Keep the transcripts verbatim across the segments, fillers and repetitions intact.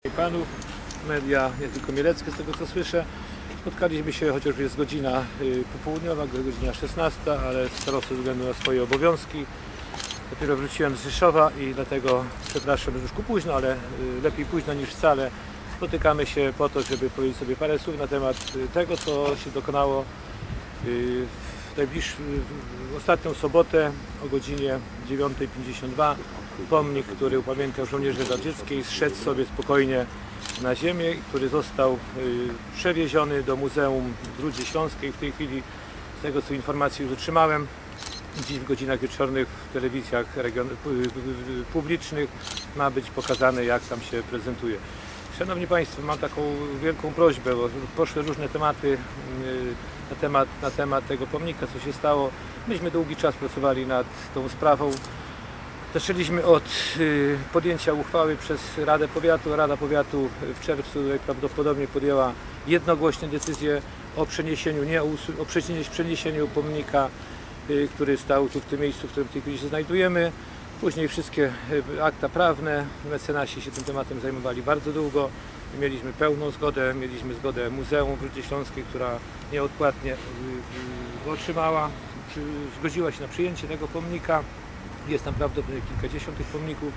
Panów, media nie tylko mieleckie, z tego co słyszę. Spotkaliśmy się, chociaż jest godzina popołudniowa, godzina szesnasta, ale starostwo ze względu na swoje obowiązki. Dopiero wróciłem z Rzeszowa i dlatego przepraszam, że już ku późno, ale lepiej późno niż wcale. Spotykamy się po to, żeby powiedzieć sobie parę słów na temat tego, co się dokonało w najbliższą, w ostatnią sobotę o godzinie dziewiątej pięćdziesiąt dwa. Pomnik, który upamiętniał żołnierzy radzieckiej, zszedł sobie spokojnie na ziemię, który został przewieziony do Muzeum w Rudzie Śląskiej. W tej chwili, z tego co informacji już otrzymałem, dziś w godzinach wieczornych w telewizjach region, publicznych ma być pokazane, jak tam się prezentuje. Szanowni Państwo, mam taką wielką prośbę, bo poszły różne tematy na temat, na temat tego pomnika, co się stało. Myśmy długi czas pracowali nad tą sprawą. Zaczęliśmy od y, podjęcia uchwały przez Radę Powiatu. Rada Powiatu w czerwcu prawdopodobnie podjęła jednogłośnie decyzję o przeniesieniu, nie o, o przeniesieniu pomnika, y, który stał tu w tym miejscu, w którym w tej chwili się znajdujemy. Później wszystkie y, akta prawne, mecenasi się tym tematem zajmowali bardzo długo. Mieliśmy pełną zgodę, mieliśmy zgodę Muzeum w Rudzie Śląskiej, która nieodpłatnie y, y, otrzymała, przy, zgodziła się na przyjęcie tego pomnika. Jest tam prawdopodobnie kilkadziesiąt tych pomników.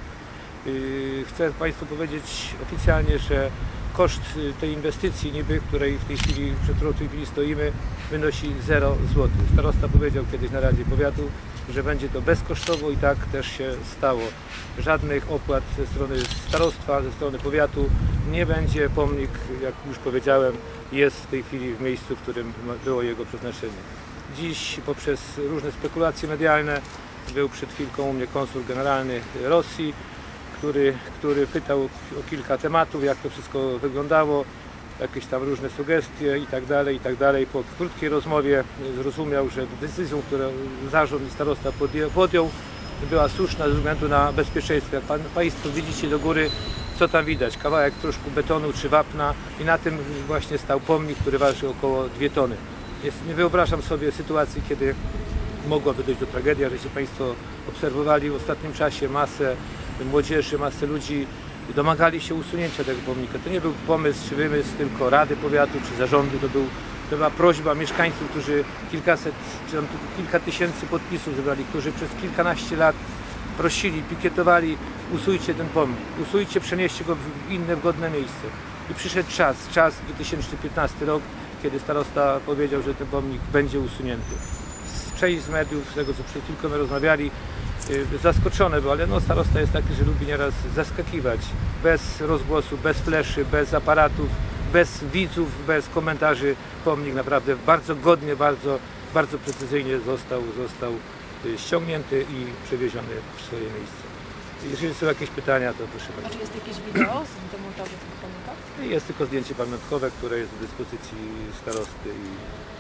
Chcę Państwu powiedzieć oficjalnie, że koszt tej inwestycji niby, której w tej chwili, przed którą w tej chwili stoimy, wynosi zero złotych. Starosta powiedział kiedyś na Radzie Powiatu, że będzie to bezkosztowo i tak też się stało. Żadnych opłat ze strony starostwa, ze strony powiatu nie będzie. Pomnik, jak już powiedziałem, jest w tej chwili w miejscu, w którym było jego przeznaczenie. Dziś poprzez różne spekulacje medialne był przed chwilką u mnie konsul generalny Rosji, który, który pytał o kilka tematów, jak to wszystko wyglądało, jakieś tam różne sugestie i tak dalej, i tak dalej. Po krótkiej rozmowie zrozumiał, że decyzją, którą zarząd i starosta podjął, była słuszna ze względu na bezpieczeństwo. Jak pan, Państwo widzicie do góry, co tam widać, kawałek troszkę betonu czy wapna i na tym właśnie stał pomnik, który waży około dwie tony. Jest, nie wyobrażam sobie sytuacji, kiedy mogłaby dojść do tragedii, żeście Państwo obserwowali w ostatnim czasie masę młodzieży, masę ludzi domagali się usunięcia tego pomnika. To nie był pomysł czy wymysł tylko Rady Powiatu czy zarządu, to, był, to była prośba mieszkańców, którzy kilkaset czy tam kilka tysięcy podpisów zebrali, którzy przez kilkanaście lat prosili, pikietowali: usuńcie ten pomnik, usujcie, przenieście go w inne godne miejsce. I przyszedł czas, czas dwa tysiące piętnasty rok, kiedy starosta powiedział, że ten pomnik będzie usunięty. Część z mediów, z tego co przed chwilą rozmawiali, zaskoczone było, ale no, starosta jest taki, że lubi nieraz zaskakiwać. Bez rozgłosu, bez fleszy, bez aparatów, bez widzów, bez komentarzy. Pomnik naprawdę bardzo godnie, bardzo, bardzo precyzyjnie został, został ściągnięty i przewieziony w swoje miejsce. Jeżeli są jakieś pytania, to proszę bardzo. A czy jest jakieś wideo z demontażu tego pomnika? Jest tylko zdjęcie pamiątkowe, które jest do dyspozycji starosty. I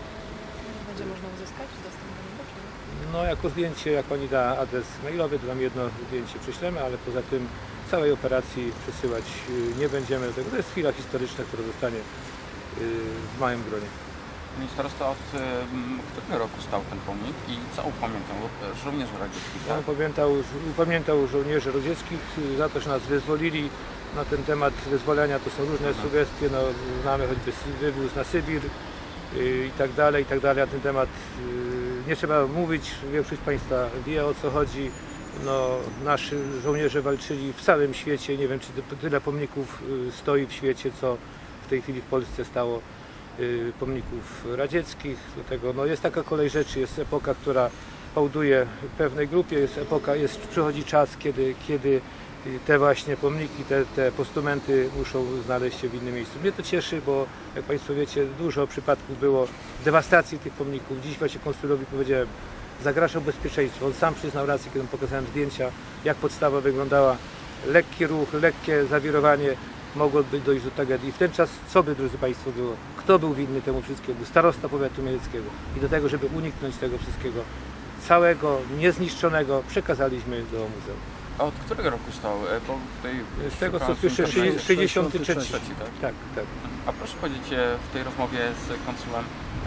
będzie można uzyskać dostęp do niego? Czy... No, jako zdjęcie, jak pani da adres mailowy, to nam jedno zdjęcie prześlemy, ale poza tym całej operacji przesyłać nie będziemy do tego. To jest chwila historyczna, która zostanie w małym gronie. Panie starosta, od którego roku stał ten pomnik i co upamiętał żołnierzy radzieckich? On upamiętał, upamiętał żołnierzy radzieckich za to, że nas wyzwolili. Na ten temat wyzwolenia to są różne sugestie, no, znamy choćby wywóz na Sybir i tak dalej, i tak dalej. Na ten temat nie trzeba mówić, większość Państwa wie, o co chodzi. No, nasi żołnierze walczyli w całym świecie, nie wiem, czy tyle pomników stoi w świecie, co w tej chwili w Polsce stało pomników radzieckich. Do tego no, jest taka kolej rzeczy, jest epoka, która hołduje pewnej grupie, jest epoka, jest, przychodzi czas, kiedy, kiedy te właśnie pomniki, te, te postumenty muszą znaleźć się w innym miejscu. Mnie to cieszy, bo jak Państwo wiecie, dużo przypadków było dewastacji tych pomników. Dziś właśnie konsulowi powiedziałem, zagrażał bezpieczeństwo. On sam przyznał rację, kiedy pokazałem zdjęcia, jak podstawa wyglądała. Lekki ruch, lekkie zawirowanie, mogłoby dojść do tragedii. I w ten czas, co by, drodzy Państwo, było? Kto był winny temu wszystkiemu? Starosta powiatu mieleckiego. I do tego, żeby uniknąć tego wszystkiego, całego, niezniszczonego, przekazaliśmy do muzeum. A od którego roku stał? Bo tutaj z tego co słyszę, sześćdziesiąty trzeci. Tak? Tak, tak. A proszę powiedzieć w tej rozmowie z konsulem,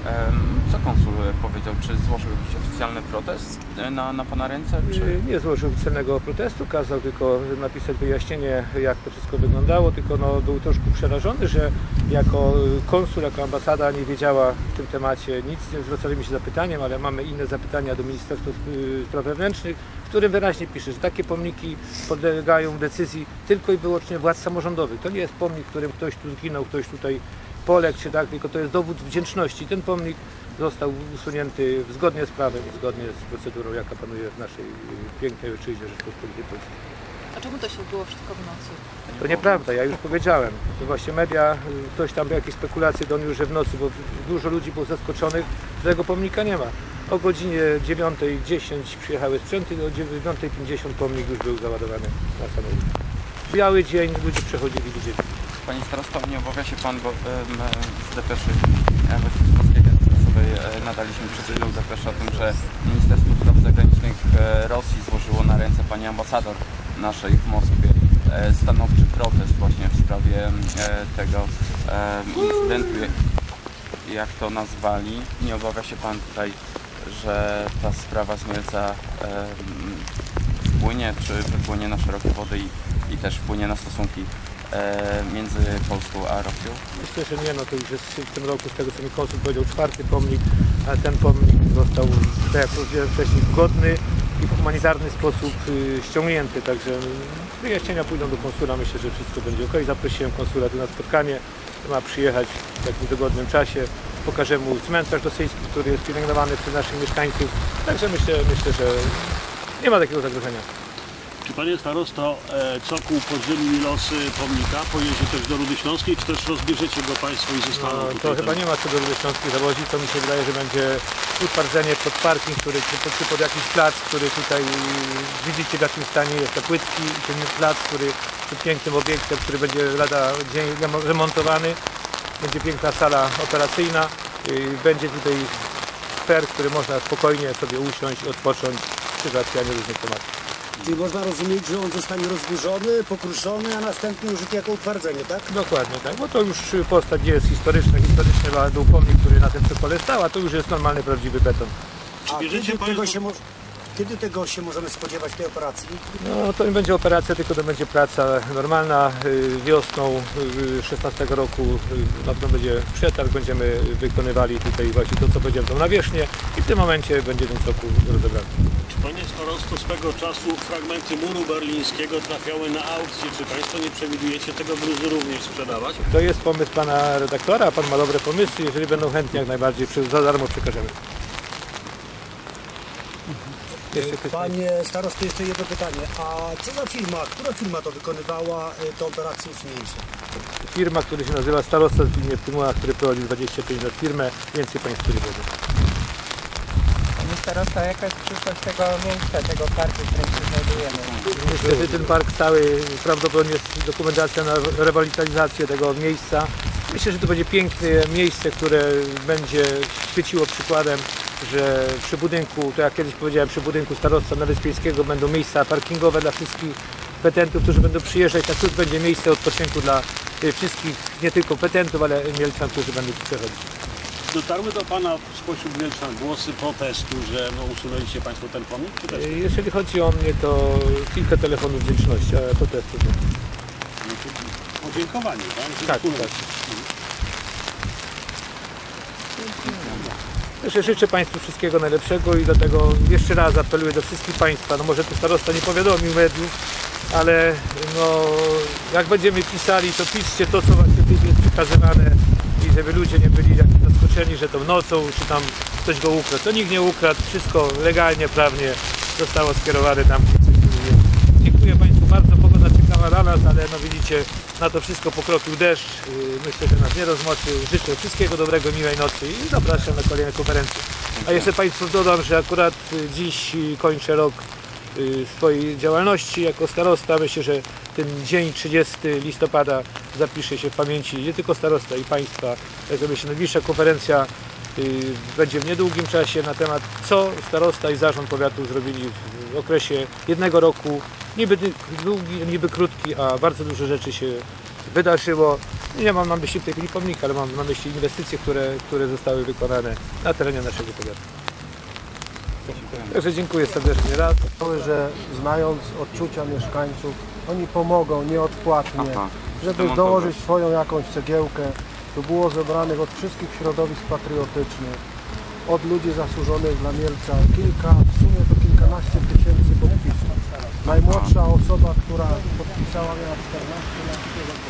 Co konsul powiedział? Czy złożył jakiś oficjalny protest na, na pana ręce? Czy... Nie złożył oficjalnego protestu, kazał tylko napisać wyjaśnienie, jak to wszystko wyglądało, tylko no, był troszkę przerażony, że jako konsul, jako ambasada nie wiedziała w tym temacie nic, nie zwracali mi się zapytaniem, ale mamy inne zapytania do Ministerstwa Spraw Wewnętrznych, w którym wyraźnie pisze, że takie pomniki podlegają decyzji tylko i wyłącznie władz samorządowych. To nie jest pomnik, w którym ktoś tu zginął, ktoś tutaj poległ, czy tak, tylko to jest dowód wdzięczności. Ten pomnik został usunięty zgodnie z prawem i zgodnie z procedurą, jaka panuje w naszej pięknej ojczyźnie Rzeczpospolitej Polskiej. A czemu to się odbyło wszystko w nocy? To nieprawda, ja już powiedziałem. To właśnie media, ktoś tam jakieś spekulacje doniósł, że w nocy, bo dużo ludzi było zaskoczonych, że tego pomnika nie ma. O godzinie dziewiątej dziesięć przyjechały sprzęty, o dziewiątej pięćdziesiąt pomnik już był załadowany na samochód. Biały dzień, ludzie przechodzili, widzieli. Panie starosto, nie obawia się pan, bo um, z depeszy właśnie z Polskiej Agencji Prasowej e, nadaliśmy przed chwilą depeszę o tym, że Ministerstwo Spraw Zagranicznych e, Rosji złożyło na ręce pani ambasador naszej w Moskwie e, stanowczy protest właśnie w sprawie e, tego e, incydentu, jak, jak to nazwali. Nie obawia się pan tutaj, że ta sprawa z Mielca e, wpłynie, czy wypłynie na szerokie wody i, i też wpłynie na stosunki między Polską a Rosją? Myślę, że nie, no to już jest w tym roku, z tego co mi konsul powiedział, czwarty pomnik, a ten pomnik został, tak jak powiedziałem wcześniej, w godny i w humanitarny sposób y, ściągnięty, także wyjaśnienia pójdą do konsula, myślę, że wszystko będzie ok. Zaprosiłem konsula tu na spotkanie, ma przyjechać w takim dogodnym czasie, pokażę mu cmentarz rosyjski, który jest pielęgnowany przez naszych mieszkańców, także myślę, myślę, że nie ma takiego zagrożenia. Czy panie starosto, cokół podzieli losy pomnika, pojedzie też do Rudy Śląskiej, czy też rozbierzecie go państwo i zostaną No, tutaj? to chyba nie ma co do Rudy Śląskiej zawozić, to mi się wydaje, że będzie utwardzenie pod parking, który, czy, czy pod jakiś plac, który tutaj widzicie, w jakim stanie jest te płytki i ten plac, który przed pięknym obiektem, który będzie lada dzień remontowany. Będzie piękna sala operacyjna, będzie tutaj skwer, w którym można spokojnie sobie usiąść, odpocząć przy załatwianiu różnych tematów. Czyli można rozumieć, że on zostanie rozburzony, pokruszony, a następnie użyty jako utwardzenie, tak? Dokładnie tak, bo to już postać jest historyczna, historycznie był pomnik, który na tym przekole stał, a to już jest normalny, prawdziwy beton. Czy A bierzecie kiedy tego, państwo... się mo- kiedy tego się możemy spodziewać, tej operacji? No to nie będzie operacja, tylko to będzie praca normalna. Y, Wiosną y, szesnastego roku y, na pewno będzie przetarg, będziemy wykonywali tutaj właśnie to, co powiedziałem, tą nawierzchnię i w tym momencie będzie ten cokół rozebrany. Czy panie starosto, swego czasu fragmenty muru berlińskiego trafiały na aukcję? Czy państwo nie przewidujecie tego gruzu również sprzedawać? To jest pomysł pana redaktora, a pan ma dobre pomysły, jeżeli będą chętni, jak najbardziej przy- za darmo przekażemy. Jeszcze ktoś- Panie starosto, jeszcze jedno pytanie. A co za firma, która firma to wykonywała y, tę operację usunięcia? Firma, która się nazywa Starosta Zbigniew Tymona, który prowadził dwadzieścia pięć lat firmę, więcej państwu nie wiedzą. Panie starosta, jaka jest przyszłość tego miejsca, tego parku, w którym się znajdujemy? Niestety ten park cały, prawdopodobnie jest dokumentacja na rewitalizację tego miejsca. Myślę, że to będzie piękne miejsce, które będzie świeciło przykładem, że przy budynku, to jak kiedyś powiedziałem, przy budynku starostwa Nawyspieńskiego będą miejsca parkingowe dla wszystkich petentów, którzy będą przyjeżdżać. Na cud będzie miejsce odpoczynku dla y, wszystkich, nie tylko petentów, ale mielczan, którzy będą tu przechodzić. Dotarły do pana spośród Mielczan głosy protestu, że no, usunęliście państwo ten pomnik? Czy też? Y, Jeżeli chodzi o mnie, to kilka telefonów wdzięczności, ale protestu nie. No, to podziękowanie, tak? Że Tak, usunęli. tak. Także życzę Państwu wszystkiego najlepszego i dlatego jeszcze raz apeluję do wszystkich Państwa, no może tu starosta nie powiadomił mediów, ale no, jak będziemy pisali, to piszcie to, co właśnie tu jest przekazywane i żeby ludzie nie byli jakby zaskoczeni, że to nocą, czy tam ktoś go ukradł. To nikt nie ukradł, wszystko legalnie, prawnie zostało skierowane tam, gdzie coś nie jest. Dziękuję Państwu bardzo, pogoda czekała na nas, ale no widzicie, na to wszystko pokropił deszcz. Myślę, że nas nie rozmoczy. Życzę wszystkiego dobrego, miłej nocy i zapraszam na kolejne konferencje. A jeszcze Państwu dodam, że akurat dziś kończę rok swojej działalności jako starosta. Myślę, że ten dzień trzydziestego listopada zapisze się w pamięci nie tylko starosta i Państwa. Także myślę, najbliższa konferencja będzie w niedługim czasie na temat, co starosta i zarząd powiatu zrobili w okresie jednego roku. Niby długi, niby krótki, a bardzo dużo rzeczy się wydarzyło. Nie mam na myśli w tej chwili pomnika, ale mam na myśli inwestycje, które, które zostały wykonane na terenie naszego powiatu. Także dziękuję serdecznie raz. że znając odczucia mieszkańców, oni pomogą nieodpłatnie, Aha, żeby zdemontować. dołożyć swoją jakąś cegiełkę. Tu było zebranych od wszystkich środowisk patriotycznych, od ludzi zasłużonych dla Mielca, kilka, w sumie to kilkanaście tysięcy podpisów. Najmłodsza osoba, która podpisała, miała czternaście lat.